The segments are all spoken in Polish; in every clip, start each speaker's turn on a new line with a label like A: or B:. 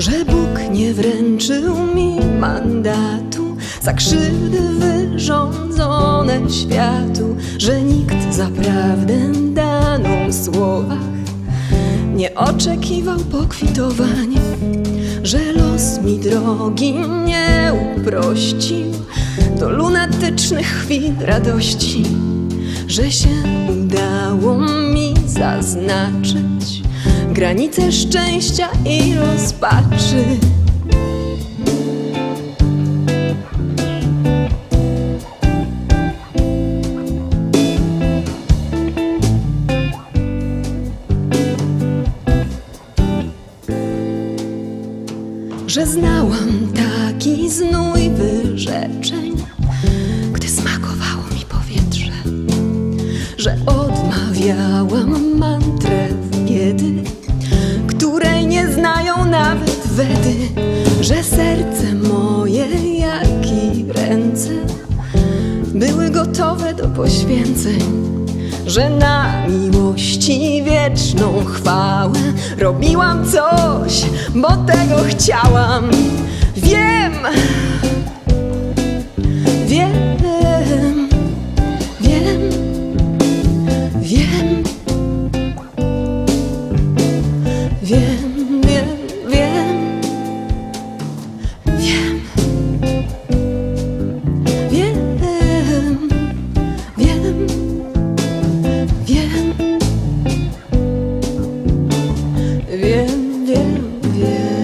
A: że Bóg nie wręczył mi mandatu za krzywdy wyrządzone światu, że nikt za prawdę daną w słowach nie oczekiwał pokwitowań, że los mi drogi nie uprościł do lunatycznych chwil radości, że się udało mi zaznaczyć granice szczęścia i rozpaczy. Że znałam taki znój wyrzeczeń, gdy smakowało mi powietrze, że odmawiałam mantrę biedy, której nie znają nawet Wedy, że serce moje, jak i ręce były gotowe do poświęceń, że na miłości wieczną chwałę robiłam coś, bo tego chciałam. Wiem, wiem, wiem, wiem, wiem, wiem, wiem, wiem, wiem, wiem. Wiem, wiem, wiem, wiem.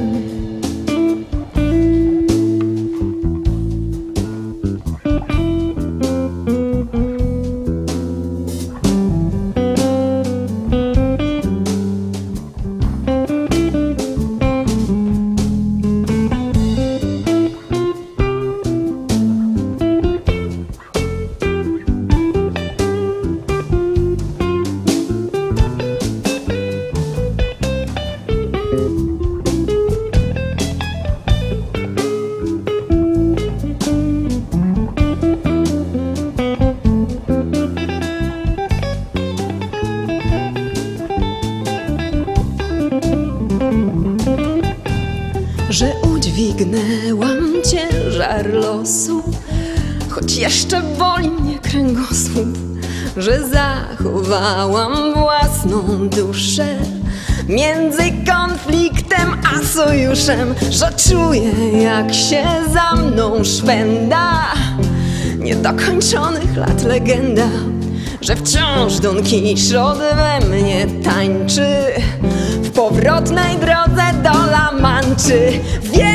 A: Że udźwignęłam ciężar losu, choć jeszcze boli mnie kręgosłup, że zachowałam własną duszę między konfliktem a sojuszem, że czuję, jak się za mną szwenda niedokończonych lat legenda, że wciąż Don Kiszot we mnie tańczy w powrotnej drodze do La Manczy.